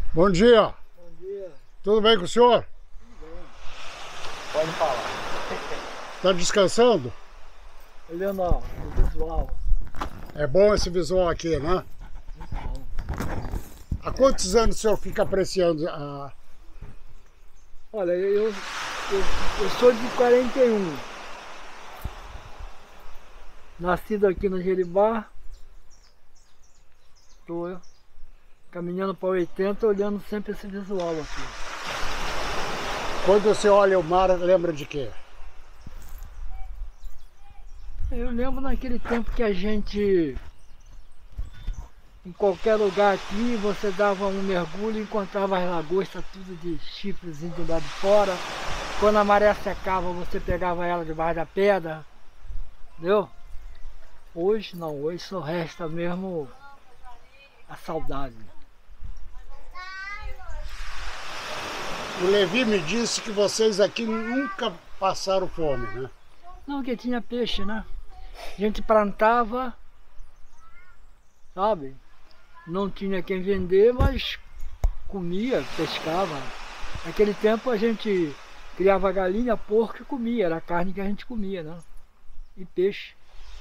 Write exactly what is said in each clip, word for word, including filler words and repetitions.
Bom dia. Bom dia. Tudo bem com o senhor? Tudo bem. Pode falar. Está descansando? Olhando ó, o visual. É bom esse visual aqui, né? Muito bom. Há quantos anos o senhor fica apreciando a... Olha, eu, eu, eu sou de quarenta e um. Nascido aqui no Jeribá. Estou caminhando para oitenta, olhando sempre esse visual aqui. Quando você olha o mar, lembra de quê? Eu lembro naquele tempo que a gente, em qualquer lugar aqui, você dava um mergulho e encontrava as lagostas tudo de chifrezinho do lado de fora. Quando a maré secava, você pegava ela debaixo da pedra. Entendeu? Hoje não, hoje só resta mesmo a saudade. O Levi me disse que vocês aqui nunca passaram fome, né? Não, que tinha peixe, né? A gente plantava, sabe? Não tinha quem vender, mas comia, pescava. Naquele tempo a gente criava galinha, porco e comia, era a carne que a gente comia, né? E peixe.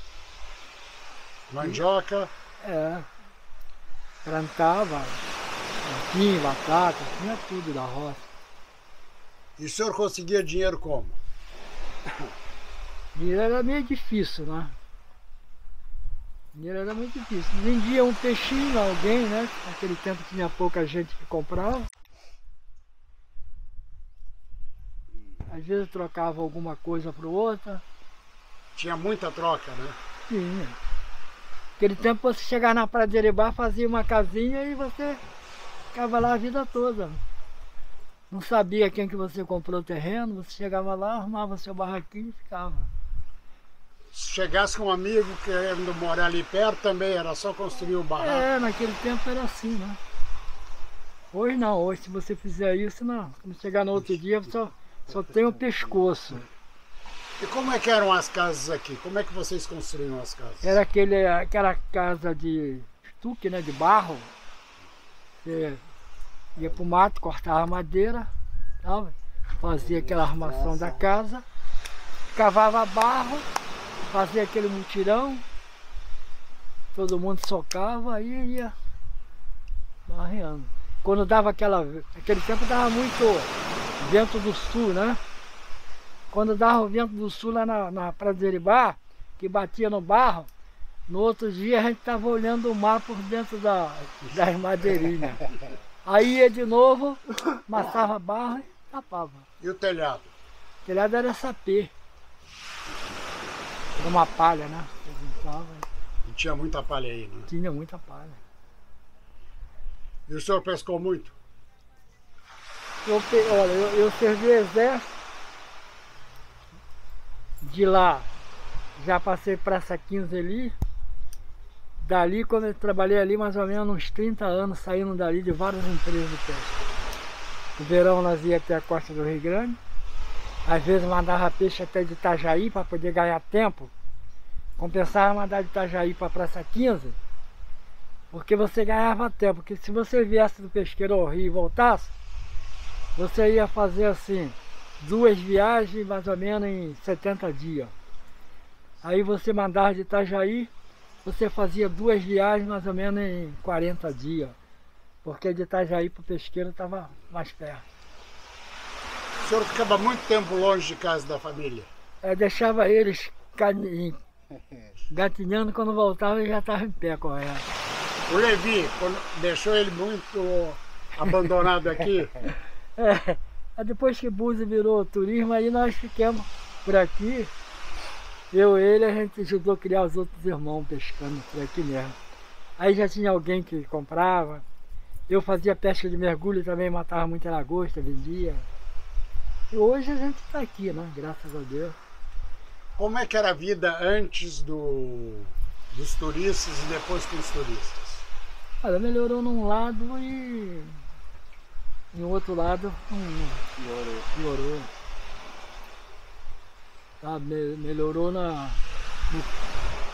Mandioca. É. Plantava, tinha batata, tinha tudo da roça. E o senhor conseguia dinheiro como? Dinheiro era meio difícil, né? Dinheiro era muito difícil. Vendia um peixinho a alguém, né? Naquele tempo tinha pouca gente que comprava. Às vezes trocava alguma coisa por outra. Tinha muita troca, né? Tinha. Naquele tempo você chegava na Praia de Jeribá, fazia uma casinha e você ficava lá a vida toda. Não sabia quem que você comprou o terreno, você chegava lá, arrumava seu barraquinho e ficava. Se chegasse com um amigo querendo morar ali perto, também era só construir o barraco. É, naquele tempo era assim, né? Hoje não, hoje se você fizer isso, não. Quando chegar no outro dia, só, só tem o pescoço. E como é que eram as casas aqui? Como é que vocês construíam as casas? Era aquele, aquela casa de estuque, né? De barro. Você ia pro mato, cortava madeira, sabe? Fazia aquela armação da casa, cavava barro, fazia aquele mutirão, todo mundo socava, aí ia barreando. Quando dava aquela... Aquele tempo dava muito vento do sul, né? Quando dava o vento do sul lá na, na Praia de Jeribá, que batia no barro, no outro dia a gente estava olhando o mar por dentro da, das madeirinhas. Aí ia de novo, amassava barro e tapava. E o telhado? O telhado era sapê. Era uma palha, né? Juntava, E tinha muita palha aí, né? tinha muita palha. E o senhor pescou muito? Eu, pe- olha, eu, eu servi o exército. De lá, já passei Praça quinze ali. Dali, quando eu trabalhei ali, mais ou menos uns trinta anos, saindo dali de várias empresas de pesca. No verão nós ia até a costa do Rio Grande. Às vezes mandava peixe até de Itajaí para poder ganhar tempo. Compensava mandar de Itajaí para Praça quinze, porque você ganhava tempo. Porque se você viesse do pesqueiro ao Rio e voltasse, você ia fazer assim, duas viagens mais ou menos em setenta dias. Aí você mandava de Itajaí, você fazia duas viagens mais ou menos em quarenta dias. Porque de Itajaí para o pesqueiro estava mais perto. O senhor ficava muito tempo longe de casa da família? Eu deixava eles cani- gatinhando, quando voltava ele já estava em pé correndo. O Levi, quando deixou ele muito abandonado aqui? É, aí depois que Búzios virou turismo, aí nós ficamos por aqui. Eu e ele, a gente ajudou a criar os outros irmãos pescando por aqui mesmo. Aí já tinha alguém que comprava. Eu fazia pesca de mergulho também, matava muita lagosta, vendia. E hoje a gente está aqui, né? Graças a Deus. Como é que era a vida antes do, dos turistas e depois com os turistas? Olha, melhorou num lado e em outro lado hum, Piorou. piorou. Tá, me- melhorou na, no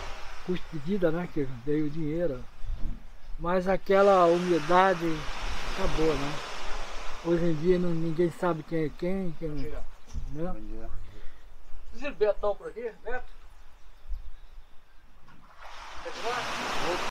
custo de vida, né? Que veio o dinheiro. Mas aquela umidade acabou, né? Hoje em dia não, ninguém sabe quem é quem, quem não. Dia. Né? Bom dia. Vocês viram Betão por aqui? Beto? Beto lá?